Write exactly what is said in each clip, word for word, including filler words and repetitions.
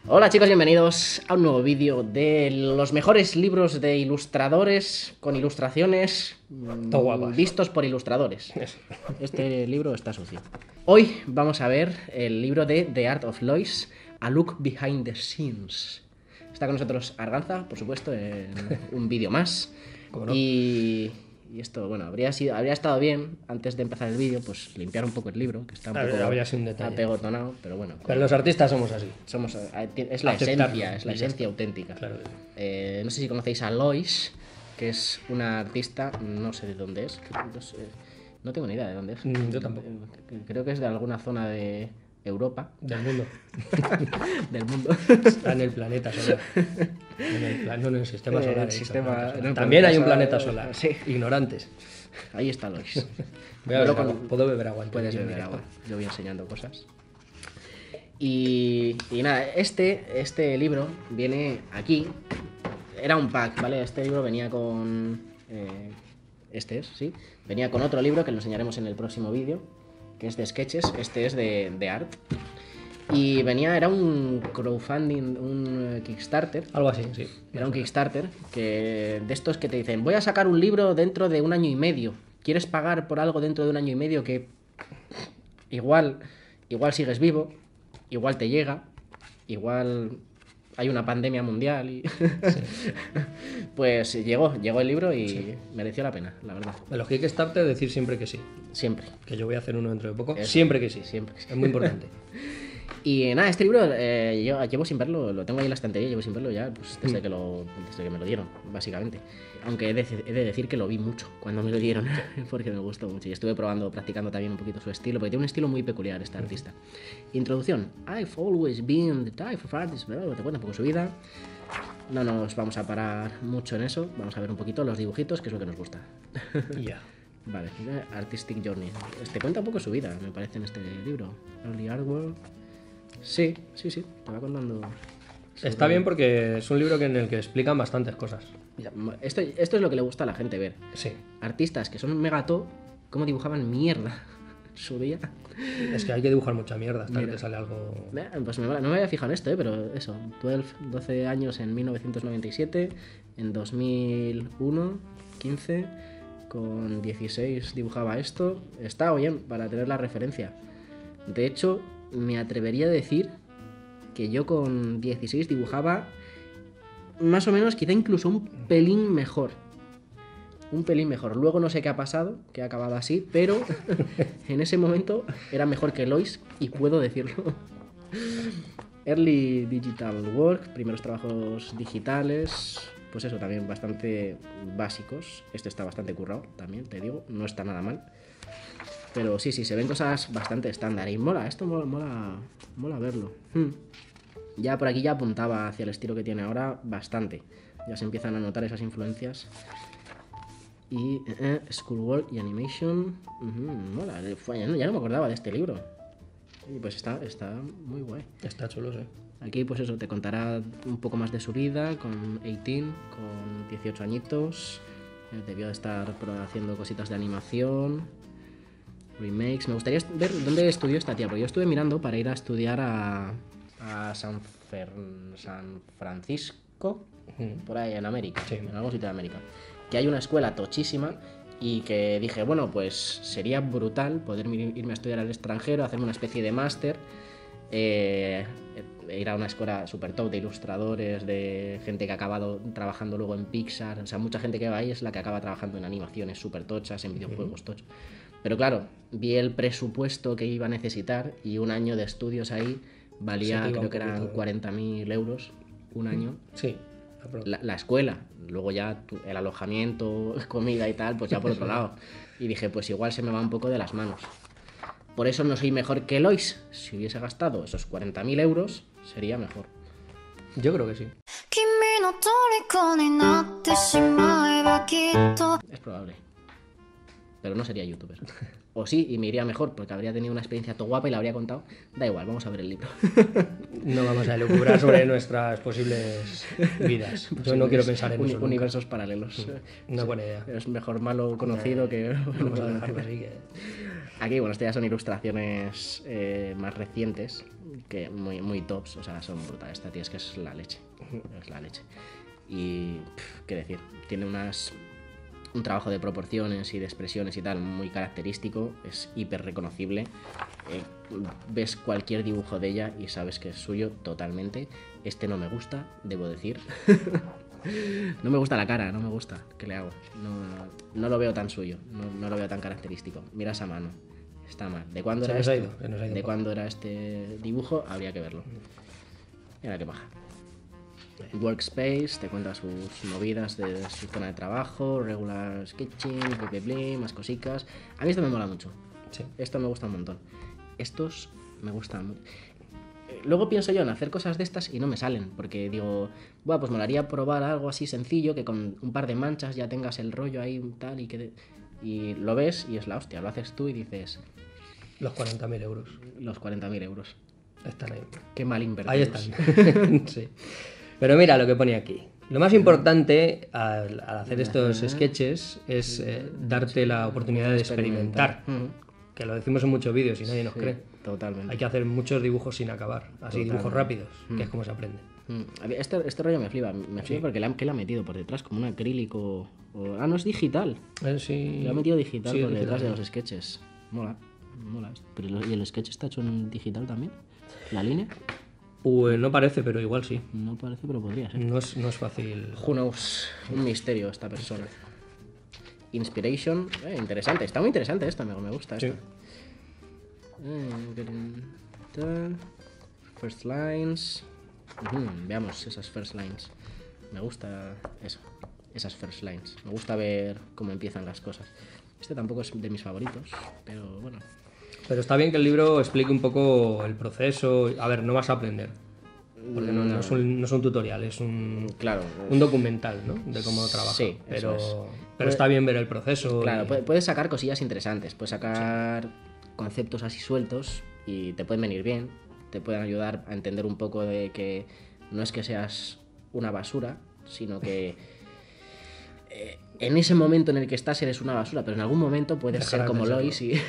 Hola chicos, bienvenidos a un nuevo vídeo de los mejores libros de ilustradores con ilustraciones Todo guapas. vistos por ilustradores. Este libro está sucio. Hoy vamos a ver el libro de The Art of Lois, A Look Behind the Scenes. Está con nosotros Arganza, por supuesto, en un vídeo más. ¿Cómo no? Y... Y esto, bueno, habría sido, habría estado bien, antes de empezar el vídeo, pues limpiar un poco el libro, que está un Habría- poco habría sido un detalle. apegotonado, pero bueno. Pero los artistas somos así. Somos, es la Aceptarlo, esencia, es la y ya esencia auténtica. Claro que sí. Eh, no sé si conocéis a Lois, que es una artista, no sé de dónde es, no, sé, no tengo ni idea de dónde es. Mm, yo tampoco. Eh, Creo que es de alguna zona de Europa, Del mundo. del mundo. Está en el planeta solar. En el, plan- no, en el sistema En el solar. he dicho, sistema- planeta solar. en el También hay un planeta planeta solar, solar. sí. Ignorantes. Ahí está Lois. Voy a Yo beber lo con- agua. Puedo beber agua. antes Puedes de ir en beber directo? agua. Yo voy enseñando cosas. Y, y nada, este, este libro viene aquí. Era un pack, ¿vale? Este libro venía con... eh, este es, sí. Venía con otro libro que lo enseñaremos en el próximo vídeo, que es de sketches. Este es de, de art. Y venía, era un crowdfunding, un eh, Kickstarter. Algo así, sí. Era un Kickstarter que de estos que te dicen, voy a sacar un libro dentro de un año y medio. ¿Quieres pagar por algo dentro de un año y medio que igual, igual sigues vivo, igual te llega, igual hay una pandemia mundial y pues llegó, llegó el libro y Sí. mereció la pena, la verdad. De los Kickstarter, decir siempre que sí. Siempre. Que yo voy a hacer uno dentro de poco. Eso. Siempre que sí. Siempre que sí. Es muy importante. Y nada, este libro eh, yo llevo sin verlo, lo tengo ahí en la estantería, llevo sin verlo ya pues, desde, que lo, desde que me lo dieron, básicamente. Aunque he de, he de decir que lo vi mucho cuando me lo dieron, porque me gustó mucho. Y estuve probando, practicando también un poquito su estilo, porque tiene un estilo muy peculiar este artista. Introducción. I've always been the type of artist, ¿verdad? Te cuenta un poco su vida. No nos vamos a parar mucho en eso, vamos a ver un poquito los dibujitos, que es lo que nos gusta. Y ya. Vale, Artistic Journey. Te cuenta un poco su vida, me parece, en este libro. Early Artwork. Sí, sí, sí, te va contando. Está bien porque es un libro que en el que explican bastantes cosas. Esto, esto es lo que le gusta a la gente ver. Sí. Artistas que son megato, cómo dibujaban mierda en su día. Es que hay que dibujar mucha mierda hasta Mira. que te sale algo. Pues me, no me había fijado en esto, ¿eh? Pero eso, doce, doce años en mil novecientos noventa y siete, en dos mil uno, quince, con dieciséis dibujaba esto. Está bien para tener la referencia. De hecho, me atrevería a decir que yo con dieciséis dibujaba más o menos, quizá incluso un pelín mejor. Un pelín mejor. Luego no sé qué ha pasado, que ha acabado así, pero en ese momento era mejor que Lois y puedo decirlo. Early Digital Work, primeros trabajos digitales, pues eso, también bastante básicos. Este está bastante currado, también te digo, no está nada mal. Pero sí, sí, se ven cosas bastante estándar y mola, esto mola, mola, mola verlo. Hmm. Ya por aquí ya apuntaba hacia el estilo que tiene ahora bastante. Ya se empiezan a notar esas influencias. Y eh, Schoolwork y Animation. Uh-huh, mola, Fue, ya, no, ya no me acordaba de este libro. Y pues está, está muy guay. Está chulo, sí. Aquí pues eso, te contará un poco más de su vida con dieciocho, con dieciocho añitos. Eh, debió de estar haciendo cositas de animación, remakes. Me gustaría ver dónde estudió esta tía, porque yo estuve mirando para ir a estudiar a, a San, Fer, San Francisco, Mm. por ahí en América, Sí. en algún sitio de América. Que hay una escuela tochísima y que dije, bueno, pues sería brutal poder irme a estudiar al extranjero, hacerme una especie de máster, eh, ir a una escuela super top de ilustradores, de gente que ha acabado trabajando luego en Pixar. O sea, mucha gente que va ahí es la que acaba trabajando en animaciones super tochas, en videojuegos uh-huh. tochos. Pero claro, vi el presupuesto que iba a necesitar y un año de estudios ahí valía, creo que eran cuarenta mil euros un año. Sí. La, la escuela, luego ya tu, el alojamiento, comida y tal, pues ya por otro lado. Y dije, pues igual se me va un poco de las manos. Por eso no soy mejor que Lois. Si hubiese gastado esos cuarenta mil euros, sería mejor. Yo creo que sí. Es probable. Pero no sería youtuber. O sí, y me iría mejor, porque habría tenido una experiencia todo guapa y la habría contado. Da igual, vamos a ver el libro. No vamos a elucubrar sobre nuestras posibles vidas. Yo no quiero pensar en Uni- eso. nunca. Universos paralelos. Una buena idea. Es mejor malo conocido que... Vamos a dejarlo así que... Aquí, bueno, estas ya son ilustraciones eh, más recientes, que muy, muy tops, o sea, son brutales. Esta tía es que es la leche, es la leche. Y, pff, qué decir, tiene unas... un trabajo de proporciones y de expresiones y tal muy característico, es hiper reconocible. Eh, ves cualquier dibujo de ella y sabes que es suyo totalmente. Este no me gusta, debo decir. No me gusta la cara, no me gusta. ¿Qué le hago? No, no lo veo tan suyo, no, no lo veo tan característico. Mira esa mano, está mal. ¿De cuándo, Se era, nos ha esto? ido, se nos ha ido ¿De un cuándo era este dibujo? Habría que verlo. Mira qué baja. Workspace, te cuenta sus movidas de su zona de trabajo, regular sketching, bla, bla, bla, más cositas. A mí esto me mola mucho. Sí. Esto me gusta un montón. Estos me gustan mucho. Luego pienso yo en hacer cosas de estas y no me salen, porque digo, bueno, pues molaría probar algo así sencillo, que con un par de manchas ya tengas el rollo ahí tal y que... Y lo ves y es la hostia, lo haces tú y dices... Los cuarenta mil euros. Los cuarenta mil euros. Están ahí. Qué mal invertidos. Ahí están. Sí. Pero mira lo que pone aquí. Lo más importante al, al hacer estos sketches es eh, darte la oportunidad de experimentar. Uh-huh. Que lo decimos en muchos vídeos y nadie nos Sí, cree. totalmente. Hay que hacer muchos dibujos sin acabar. Así, Totalmente. dibujos rápidos, que es como se aprende. Mm, Este, este rollo me flipa. Me flipa Sí. porque le han, ¿qué le ha metido por detrás? Como un acrílico. o- Ah, no es digital. Eh, sí. Le ha metido digital Sí, es por detrás digital. de los sketches. Mola. Mola. Pero, lo- ¿y el sketch está hecho en digital también? ¿La línea? Pues no parece, pero igual sí. No parece, pero podría ser. No es, no es fácil. Who knows? Un misterio esta persona. Inspiration. Eh, interesante. Está muy interesante esto. Me, me gusta Sí. esto. Eh, getting done. First lines. Ujú, veamos esas first lines. Me gusta eso. Esas first lines. Me gusta ver cómo empiezan las cosas. Este tampoco es de mis favoritos, pero bueno. Pero está bien que el libro explique un poco el proceso. A ver, no vas a aprender. Porque no, no es, un, no es un tutorial, es un, Claro. un documental, ¿no? De cómo trabaja. Sí, pero, eso es. pero está bien ver el proceso. Claro, y- pu- puedes sacar cosillas interesantes. Puedes sacar conceptos así sueltos y te pueden venir bien. Te pueden ayudar a entender un poco de que no es que seas una basura, sino que eh, en ese momento en el que estás eres una basura, pero en algún momento puedes Dejarás ser como de serlo. Lois y...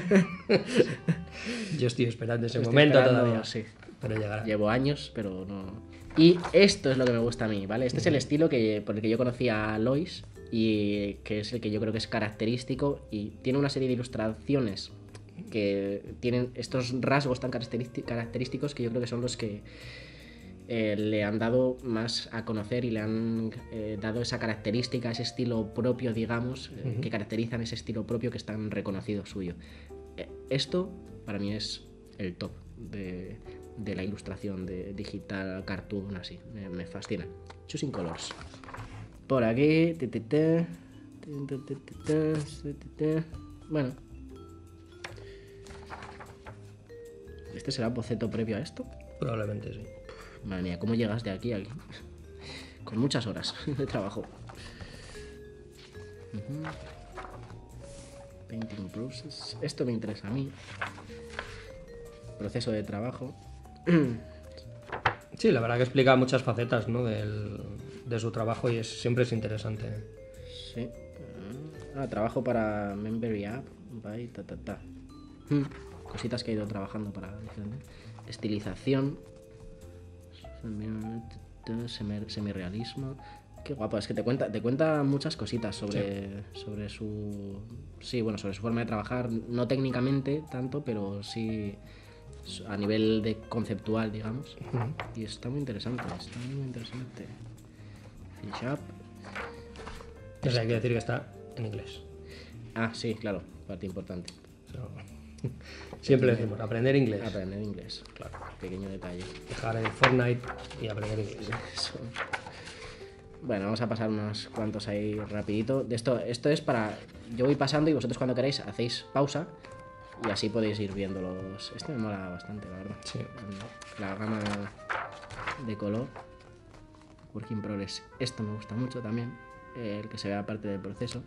Yo estoy esperando ese Estoy momento esperando, todavía. sí. Pero llegará. Llevo años, pero no... Y esto es lo que me gusta a mí, ¿vale? Este es el estilo que, por el que yo conocí a Lois y que es el que yo creo que es característico y tiene una serie de ilustraciones que tienen estos rasgos tan característi- característicos que yo creo que son los que eh, le han dado más a conocer y le han eh, dado esa característica, ese estilo propio, digamos, eh, Ujú. que caracterizan ese estilo propio que es tan reconocido suyo. Eh, esto para mí es el top de, de la ilustración de digital cartoon así, me, me fascina. Choosing Colors. Por aquí, te, te, te, te, te, te, te, te, te, te. Bueno. ¿Este será boceto previo a esto? Probablemente sí. Madre mía, ¿cómo llegas de aquí a aquí? Con muchas horas de trabajo. Ujú. Painting process. Esto me interesa a mí. Proceso de trabajo. Sí, la verdad que explica muchas facetas, ¿no? Del, de su trabajo y es, siempre es interesante. Sí. Ah, trabajo para Memberry App. By, ta, ta, ta. Hmm, Cositas que he ido trabajando para diferentes. Estilización. Semi- Semirrealismo. Qué guapo, es que te cuenta, te cuenta muchas cositas sobre, sobre su. Sí, bueno, sobre su forma de trabajar. No técnicamente tanto, pero sí a nivel de conceptual, digamos. Y está muy interesante, está muy interesante. Finish up. O sea, hay que decir que está en inglés. Ah, sí, claro, parte importante. Pero siempre decimos, aprender inglés. Aprender inglés, claro, pequeño detalle. Dejar el Fortnite y aprender inglés. Eso. Bueno, vamos a pasar unos cuantos ahí rapidito. De esto, esto es para... Yo voy pasando y vosotros cuando queráis hacéis pausa y así podéis ir viéndolos. Este me mola bastante, la verdad. Sí. La gama de color. Work in progress. Esto me gusta mucho también. eh, El que se vea parte del proceso.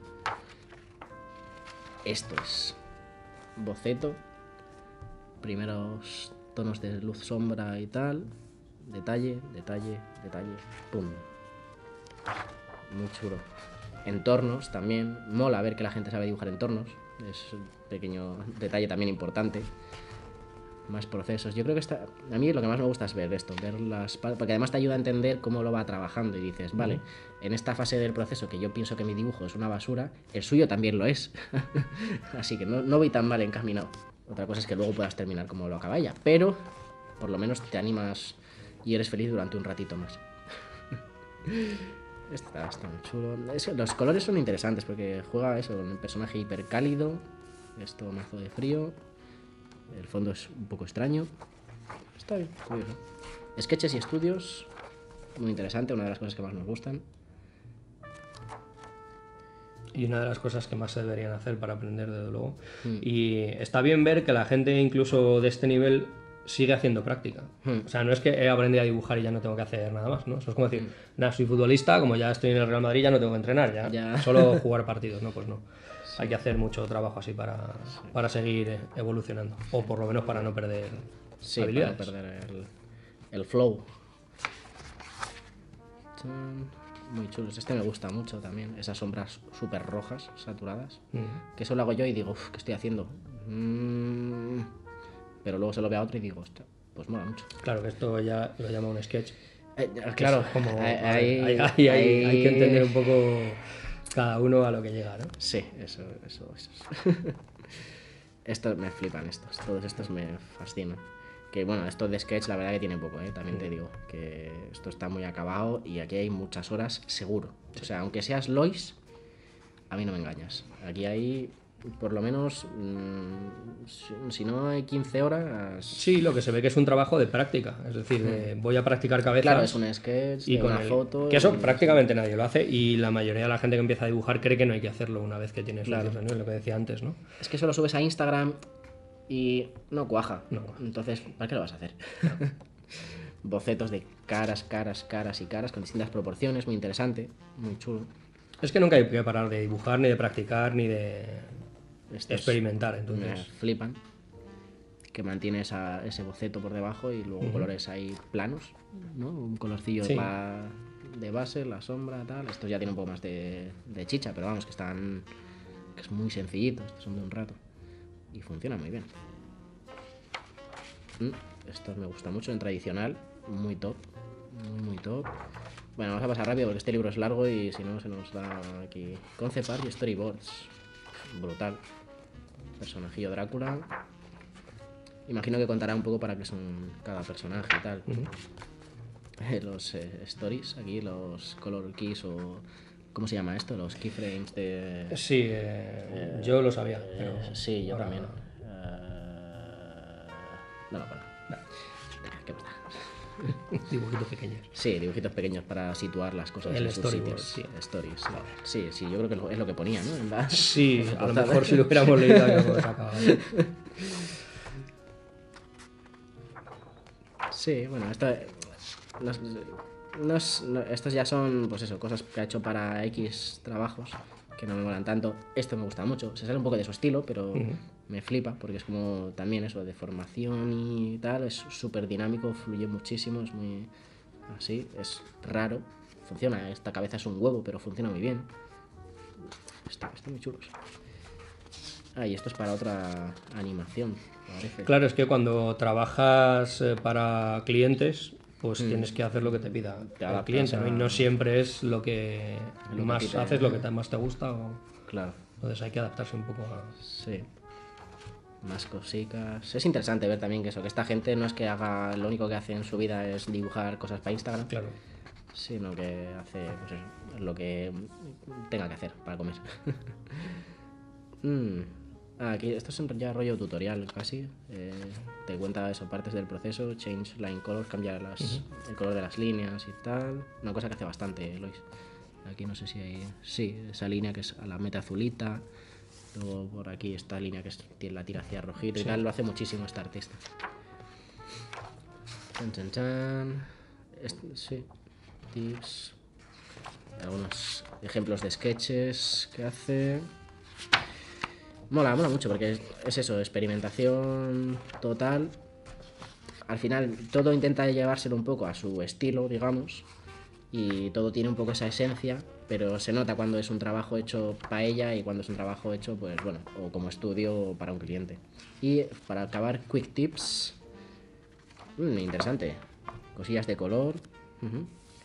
Esto es boceto. Primeros tonos de luz, sombra y tal. Detalle, detalle, detalle. Pum. Muy chulo. Entornos también. Mola ver que la gente sabe dibujar entornos. es un pequeño detalle también importante. Más procesos. Yo creo que está... A mí lo que más me gusta es ver esto, ver las... Porque además te ayuda a entender cómo lo va trabajando y dices, vale, uh-huh. en esta fase del proceso que yo pienso que mi dibujo es una basura, el suyo también lo es. Así que no, no voy tan mal encaminado. Otra cosa es que luego puedas terminar como lo acaba ella, pero por lo menos te animas y eres feliz durante un ratito más. Está, está muy chulo. Es, los colores son interesantes porque juega eso, un personaje hiper cálido, esto mazo de frío. El fondo es un poco extraño. Está bien, curioso. Sketches y estudios, muy interesante, una de las cosas que más nos gustan. Y una de las cosas que más se deberían hacer para aprender, desde luego. Mm. Y está bien ver que la gente incluso de este nivel sigue haciendo práctica. Mm. O sea, no es que he aprendido a dibujar y ya no tengo que hacer nada más, ¿no? Eso es como decir, mm. nada, soy futbolista, como ya estoy en el Real Madrid ya no tengo que entrenar, ya, ya. solo jugar partidos, ¿no? Pues no. Sí. Hay que hacer mucho trabajo así para, sí. para seguir evolucionando. O por lo menos para no perder sí, habilidades. Para no perder el, el flow. Muy chulos. Este me gusta mucho también. Esas sombras súper rojas, saturadas. Mm. Que eso lo hago yo y digo, uff, ¿qué estoy haciendo? Mm. Pero luego se lo veo a otro y digo, ostras, pues mola mucho. Claro, que esto ya lo llama un sketch. Eh, claro, como, hay, hay, hay, hay, hay, hay que entender un poco cada uno a lo que llega, ¿no? Sí, eso, eso, eso. Estos me flipan, estos. Todos estos me fascinan. Que bueno, esto de sketch la verdad que tiene poco, ¿eh? También sí. te digo que esto está muy acabado y aquí hay muchas horas seguro. O sea, aunque seas Lois, a mí no me engañas. Aquí hay por lo menos, mmm, si, si no hay quince horas... Sí, lo que se ve que es un trabajo de práctica, es decir, de, voy a practicar cabezas. Claro, es un sketch, y con una el, foto... Que eso y... prácticamente nadie lo hace y la mayoría de la gente que empieza a dibujar cree que no hay que hacerlo una vez que tienes claro. años, lo que decía antes, ¿no? Es que eso lo subes a Instagram y no cuaja. No. Entonces, ¿para qué lo vas a hacer? Bocetos de caras, caras, caras y caras con distintas proporciones, muy interesante, muy chulo. Es que nunca hay que parar de dibujar, ni de practicar, ni de Estos experimentar, entonces... Me flipan. Que mantiene esa, ese boceto por debajo y luego uh-huh. colores ahí planos, ¿no? Un colorcillo sí. la, de base, la sombra, tal. Estos ya tienen un poco más de, de chicha, pero vamos, que están... que es muy sencillito, estos son de un rato. Y funciona muy bien. Mm, estos me gusta mucho en tradicional, muy top, muy muy top. Bueno, vamos a pasar rápido porque este libro es largo y si no se nos da aquí. Concept art y storyboards. Brutal. Personajillo Drácula. Imagino que contará un poco para qué son cada personaje y tal. Uh-huh. Los eh, stories, aquí, los color keys o... ¿Cómo se llama esto? Los keyframes de... Sí, eh, eh, yo lo sabía. Pero eh, sí, yo ahora... también. Uh... No, no, bueno. No. ¿Qué pasa? Dibujitos pequeños. Sí, dibujitos pequeños para situar las cosas el en sus storyboard, sitios. sí. Stories, sí. sí, sí, yo creo que es lo que ponía, ¿no? En la... Sí, a lo mejor si lo hubiéramos leído habríamos acabado. Sí, bueno, esto, los, los, estos ya son, pues eso, cosas que ha hecho para X trabajos que no me molan tanto. Esto me gusta mucho, se sale un poco de su estilo, pero uh-huh. me flipa porque es como también eso de formación y tal, es súper dinámico, fluye muchísimo, es muy así, es raro, funciona, esta cabeza es un huevo, pero funciona muy bien. Está, está muy chulos. Ah, y esto es para otra animación. Parece. Claro, es que cuando trabajas eh, para clientes, pues mm. tienes que hacer lo que te pida te el cliente, ¿no? Y no siempre es lo que lo más que te... haces, lo que te, más te gusta. O... Claro. Entonces hay que adaptarse un poco a... Sí. Más cositas. Es interesante ver también que eso, que esta gente no es que haga, lo único que hace en su vida es dibujar cosas para Instagram. Claro. Sino que hace pues eso, lo que tenga que hacer para comer. mm. Ah, aquí esto es ya rollo tutorial casi. Eh, te cuenta eso, partes del proceso, change line colors, cambiar las, uh-huh. el color de las líneas y tal. Una cosa que hace bastante Lois. Aquí no sé si hay... Sí, esa línea que es a la meta azulita. Luego por aquí esta línea que es, la tira hacia rojito sí. y tal. Lo hace muchísimo esta artista. Chan, chan, chan. Este, sí. Tips. Algunos ejemplos de sketches que hace... Mola, mola mucho porque es, es eso, experimentación total. Al final todo intenta llevárselo un poco a su estilo, digamos. y todo tiene un poco esa esencia, pero se nota cuando es un trabajo hecho para ella y cuando es un trabajo hecho, pues bueno, o como estudio o para un cliente. Y para acabar, quick tips. Mm, interesante. Cosillas de color. Uh-huh.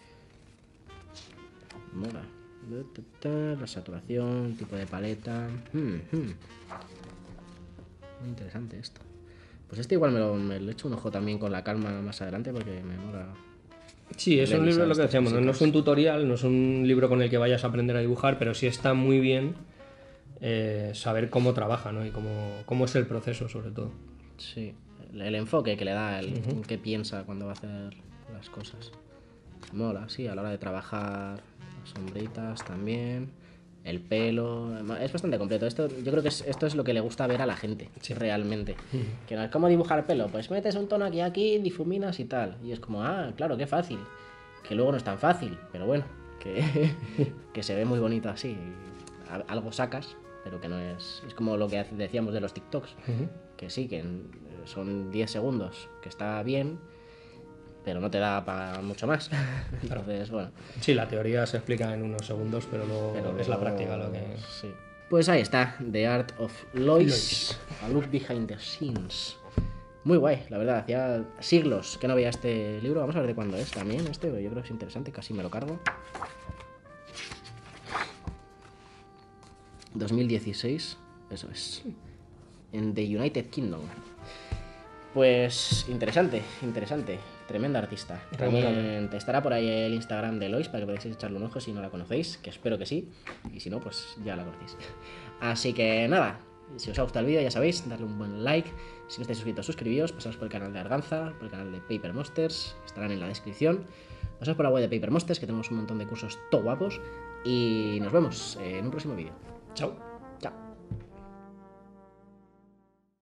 Mola. La saturación, tipo de paleta. Hmm, hmm. Muy interesante esto. Pues este igual me lo, me lo echo un ojo también con la calma más adelante porque me mola. Sí, es un libro, lo que decíamos, ¿no? No es un tutorial, no es un libro con el que vayas a aprender a dibujar, pero sí está muy bien eh, saber cómo trabaja, ¿no? Y cómo, cómo es el proceso, sobre todo. Sí, el, el enfoque que le da, el uh-huh. qué piensa cuando va a hacer las cosas. Mola, sí, a la hora de trabajar las sombritas también, el pelo, es bastante completo. Esto, yo creo que es, esto es lo que le gusta ver a la gente, sí. realmente. Uh-huh. Que no es como dibujar pelo, pues metes un tono aquí aquí, difuminas y tal. Y es como, ah, claro, qué fácil. Que luego no es tan fácil, pero bueno, que, que se ve muy bonito así. Algo sacas, pero que no es... Es como lo que decíamos de los TikToks, uh-huh. que sí, que son diez segundos, que está bien, pero no te da para mucho más. Entonces, bueno. Sí, la teoría se explica en unos segundos, pero luego pero es la práctica lo que... Sí. Pues ahí está, The Art of Lois, A Look Behind the Scenes. Muy guay, la verdad, hacía siglos que no veía este libro. Vamos a ver de cuándo es también este, yo creo que es interesante, casi me lo cargo. dos mil dieciséis, eso es. En The United Kingdom. Pues interesante, interesante. Tremenda artista. También te estará por ahí el Instagram de Lois para que podáis echarle un ojo si no la conocéis, que espero que sí. Y si no, pues ya la conocéis. Así que nada, si os ha gustado el vídeo ya sabéis, darle un buen like. Si no estáis suscritos, suscribíos. Pasaos por el canal de Arganza, por el canal de Paper Monsters, estarán en la descripción. Pasaos por la web de Paper Monsters, que tenemos un montón de cursos todo guapos. Y nos vemos en un próximo vídeo. Chao.